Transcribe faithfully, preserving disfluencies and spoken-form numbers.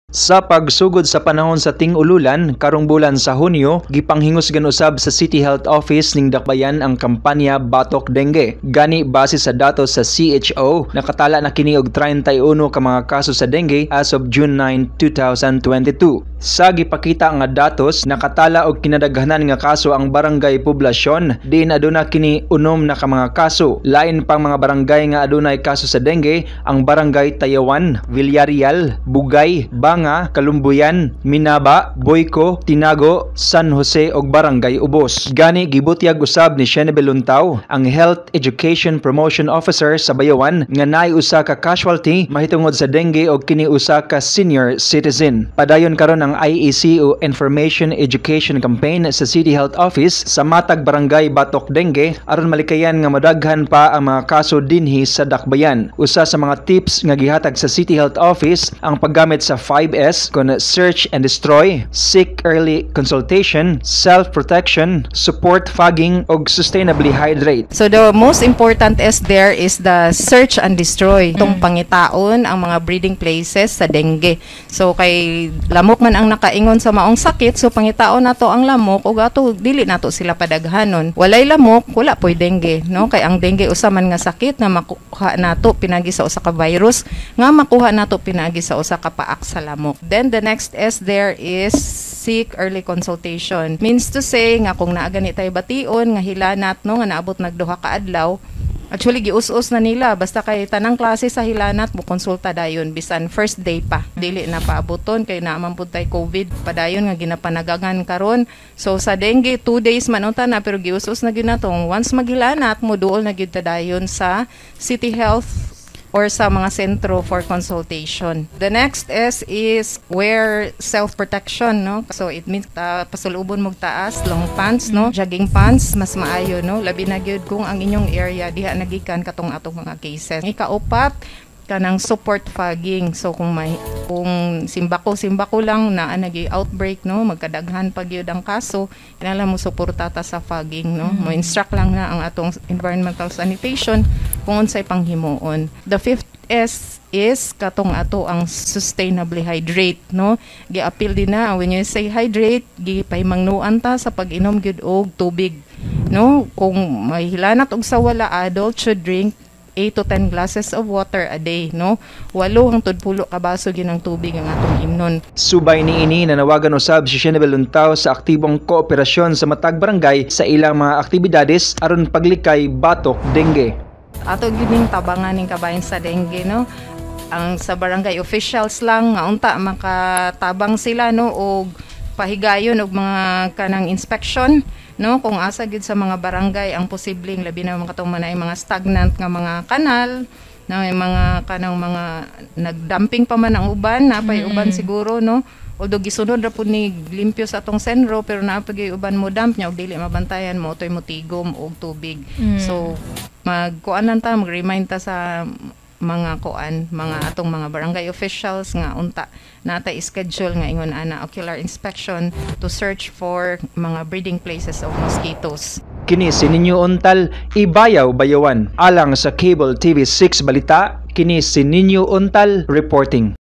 Sa pagsugod sa panahon sa ting-ululan karong bulan sa Hunyo, gipanghingusgan usab sa City Health Office ning Dakbayan ang kampanya Batok Dengue. Gani base sa datos sa C H O, nakatala na kini og thirty-one ka mga kaso sa dengue as of June ninth, two thousand twenty-two. Sa gipakita nga datos, nakatala og kinadaghanan nga kaso ang barangay poblasyon, diin aduna kini unom na ka mga kaso. Lain pang mga barangay nga adunay kaso sa dengue, ang barangay Tayawan, Villarreal, Bugay, Banga, Kalumbuyan, Minaba, Boyco, Tinago, San Jose ug Barangay Ubos. Gani gibutyag usab ni Shenebel Luntaw, ang Health Education Promotion Officer sa Bayawan, nga naay usa ka casualty mahitungod sa dengue ug kini usa ka senior citizen. Padayon karon ang I E C o Information Education Campaign sa City Health Office sa matag barangay Batok Dengue aron malikayan nga madaghan pa ang mga kaso dinhi sa Dakbayan. Usa sa mga tips nga gihatag sa City Health Office ang paggamit sa five S kon search and destroy, seek early consultation, self-protection, support fogging ug sustainably hydrate. So the most important is there is the search and destroy. Itong pangitaon ang mga breeding places sa dengue. So kay lamok man ang nakaingon sa maong sakit, so pangitaon nato ang lamok ug ato dili nato sila padaghanon. Walay lamok, wala poy dengue, no? Kay ang dengue usa man nga sakit nga makuha nato pinagi sa usa ka virus nga makuha nato pinagi sa usa ka paak sa lamok. Then the next is there is seek early consultation. Means to say nga kung naa gani tay bation nga hilanat no nga naabot nagduha ka adlaw, actually gius-us na nila basta kay tanang klase sa hilanat mo konsulta dayon bisan first day pa dili na paaboton kay naaman pud tay COVID padayon nga ginapanagagan karon. So sa dengue two days man unta na pero gius-us na gyud natong once maghilanat mo duol na gyud ta dayon sa City Health or sa mga sentro for consultation. The next is is wear self-protection, no? So it means uh, pasulubon mo taas, long pants, no? Jogging pants, mas maayo, no? Labi na gyud kung ang inyong area diha nagikan katong atong mga cases. Ikaupat, kanang support fogging. So kung may kung simbako simbako lang na nagi outbreak no magkadaghan pag yun ang kaso, kinala mo suportata sa fogging no. Mm-hmm. Mo instruct lang na ang atong environmental sanitation kung unsay panghimuon. The fifth is is katong ato ang sustainably hydrate no. Gi-appeal din na when you say hydrate, gipahimangnuan ta sa pag-inom gyud og tubig no. Kung may hilanat og sa wala, adult should drink eight to ten glasses of water a day, no? Walo hangtod pulo ka baso gyud ng tubig ang atong imnon. Subay niini nanawagan usab si Shenebel Luntaw sa aktibong kooperasyon sa matag barangay sa ilang mga aktibidades aron paglikay batok dengue. Ato gyud ning tabangan ning kabahin sa dengue, no? Ang sa barangay officials lang nga unta makatabang sila no og pahigayon og mga kanang inspection no kung asa gid sa mga barangay ang posibleng labi na mga katong manay mga stagnant nga mga kanal na may mga kanang mga nagdumping pa man ang uban napay mm-hmm. uban siguro no although gisunod ra pud ni limpyo sa atong senro pero napay uban mo dump nya og dili mabantayan mo toy mo tigom og tubig. Mm-hmm. So magkuanan ta mag-remind ta sa mga kuan, mga atong mga barangay officials nga unta nata schedule nga ingon ana ocular inspection to search for mga breeding places of mosquitoes. Kini si Ninyo Untal, Ibayaw Bayawan. Alang sa Cable T V six Balita, kini si Ninyo Untal reporting.